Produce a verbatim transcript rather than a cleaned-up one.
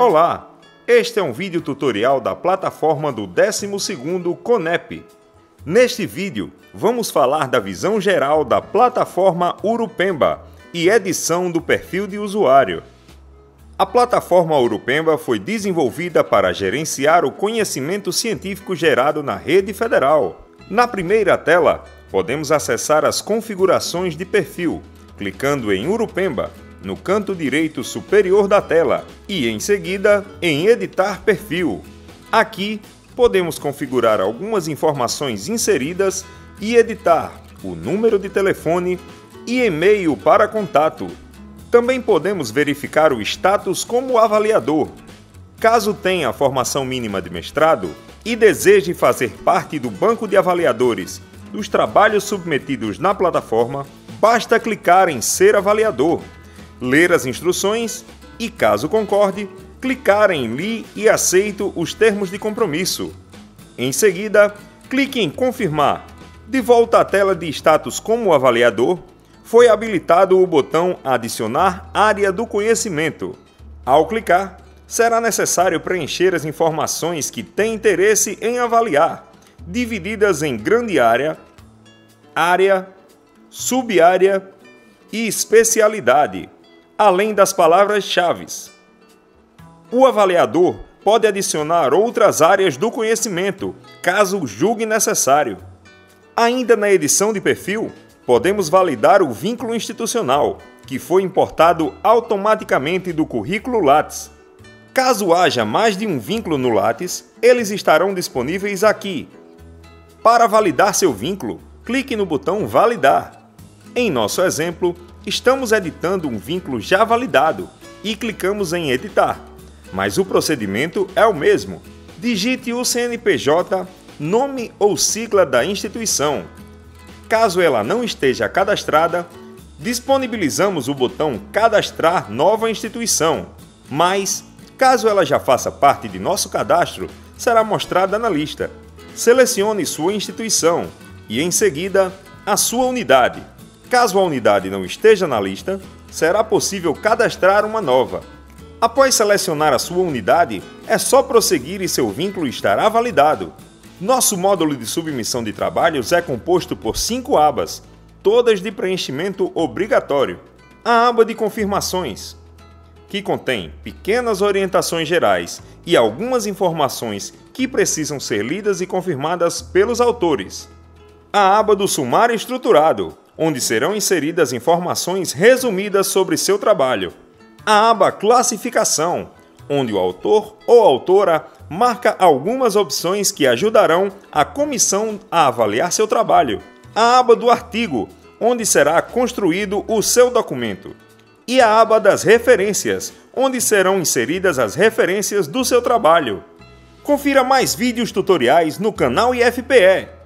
Olá! Este é um vídeo tutorial da plataforma do décimo segundo CONEP. Neste vídeo, vamos falar da visão geral da plataforma Urupemba e edição do perfil de usuário. A plataforma Urupemba foi desenvolvida para gerenciar o conhecimento científico gerado na rede federal. Na primeira tela, podemos acessar as configurações de perfil, clicando em Urupemba, no canto direito superior da tela, e em seguida em Editar Perfil. Aqui, podemos configurar algumas informações inseridas e editar o número de telefone e e-mail para contato. Também podemos verificar o status como avaliador. Caso tenha a formação mínima de mestrado e deseje fazer parte do banco de avaliadores dos trabalhos submetidos na plataforma, basta clicar em Ser avaliador, ler as instruções e, caso concorde, clicar em Li e aceito os termos de compromisso. Em seguida, clique em Confirmar. De volta à tela de status como avaliador, foi habilitado o botão Adicionar área do conhecimento. Ao clicar, será necessário preencher as informações que tem interesse em avaliar, divididas em grande área, área, subárea e especialidade, além das palavras-chave. O avaliador pode adicionar outras áreas do conhecimento, caso julgue necessário. Ainda na edição de perfil, podemos validar o vínculo institucional, que foi importado automaticamente do currículo Lattes. Caso haja mais de um vínculo no Lattes, eles estarão disponíveis aqui. Para validar seu vínculo, clique no botão Validar. Em nosso exemplo, estamos editando um vínculo já validado e clicamos em Editar, mas o procedimento é o mesmo. Digite o C N P J, nome ou sigla da instituição. Caso ela não esteja cadastrada, disponibilizamos o botão Cadastrar nova instituição, mas, caso ela já faça parte de nosso cadastro, será mostrada na lista. Selecione sua instituição e, em seguida, a sua unidade. Caso a unidade não esteja na lista, será possível cadastrar uma nova. Após selecionar a sua unidade, é só prosseguir e seu vínculo estará validado. Nosso módulo de submissão de trabalhos é composto por cinco abas, todas de preenchimento obrigatório. A aba de confirmações, que contém pequenas orientações gerais e algumas informações que precisam ser lidas e confirmadas pelos autores. A aba do sumário estruturado, onde serão inseridas informações resumidas sobre seu trabalho. A aba Classificação, onde o autor ou autora marca algumas opções que ajudarão a comissão a avaliar seu trabalho. A aba do Artigo, onde será construído o seu documento. E a aba das Referências, onde serão inseridas as referências do seu trabalho. Confira mais vídeos tutoriais no canal I F P E.